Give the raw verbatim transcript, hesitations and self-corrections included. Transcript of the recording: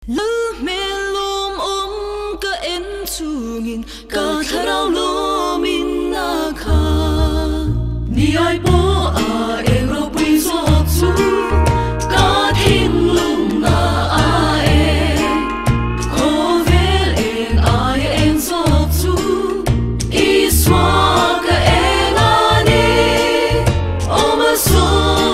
Lu me lum um ka en chungin ka tharau lumin na kha ni ai po a ero pui so chu ka thin lum na a e ko vel en ai en so chu i swa ka en ani o ma so